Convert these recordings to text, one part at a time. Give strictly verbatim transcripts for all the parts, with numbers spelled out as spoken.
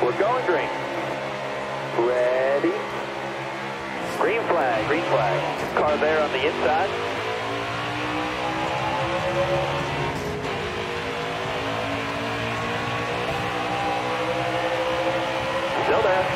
We're going green. Ready. Green flag, green flag. Car there on the inside. Still there.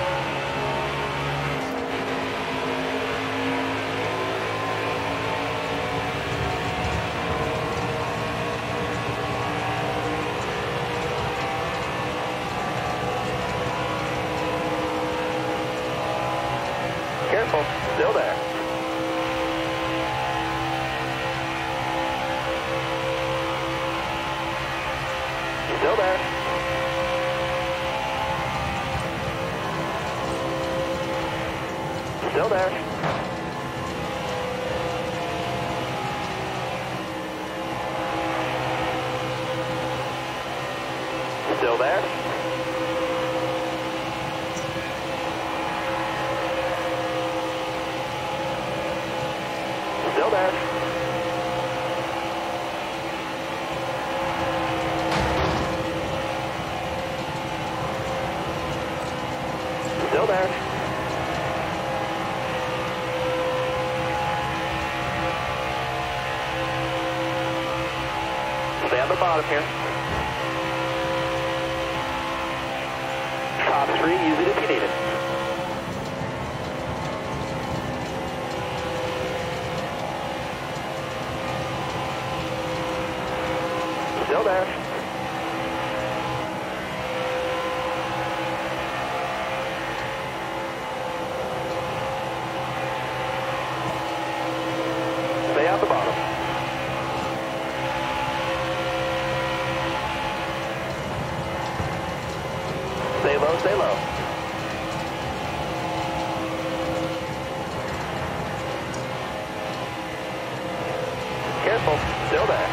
Careful, still there. Still there. Still there. Still there. Still there. Still there. Stay on the bottom here. Top three, use it if you need it. Still there. Stay out the bottom. Stay low, stay low. Careful, still there.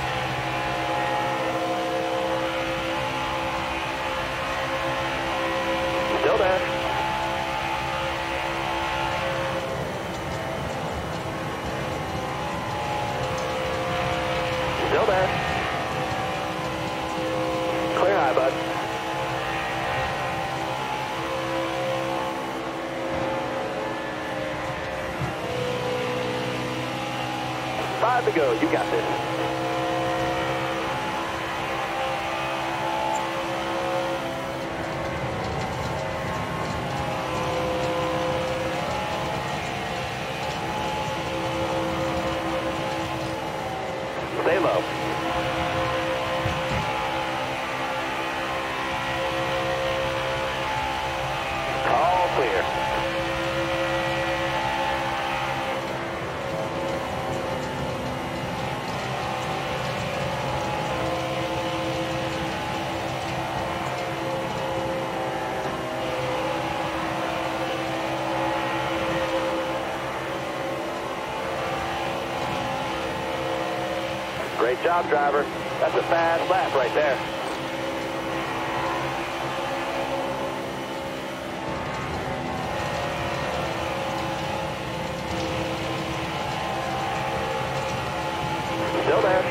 Still there. Still there. Clear high, bud. Five to go. You got this. Stay low. All clear. Great job, driver. That's a fast lap right there. Still there.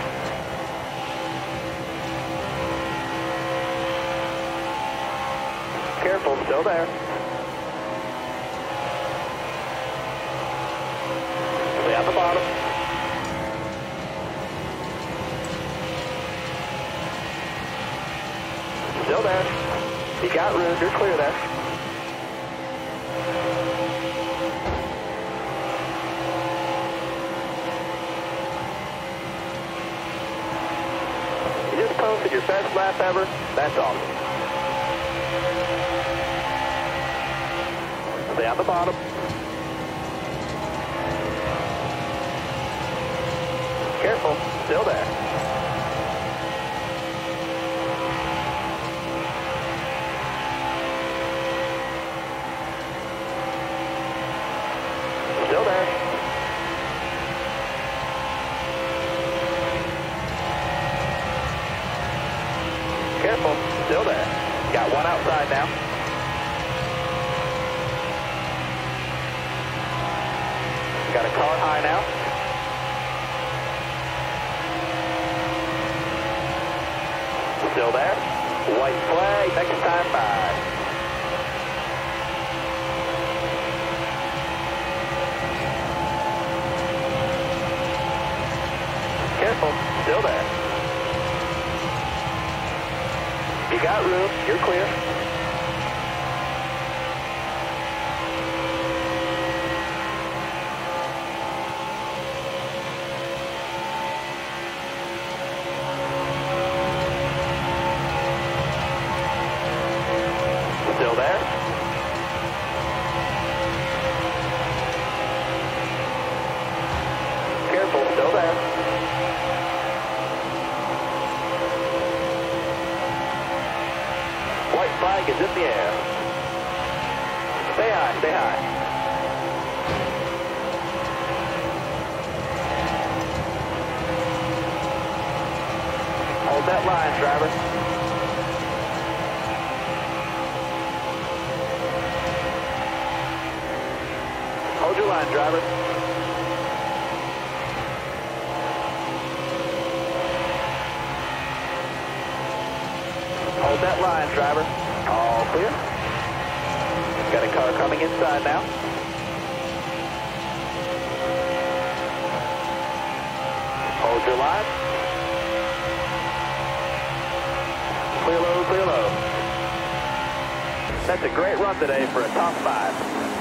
Careful, still there. Stay at the bottom. Still there. You got room, you're clear there. You just posted your best lap ever. That's awesome. Stay on the bottom. Careful, still there. Still there. Careful, still there. Got one outside now. Got a car high now. Still there. White flag, next time by. got room. You're clear. Still there? Careful, still there. White flag is in the air. Stay high, stay high. Hold that line, driver. Hold your line, driver. Hold that line, driver. All clear. Got a car coming inside now. Hold your line. Clear low, clear low. That's a great run today for a top five.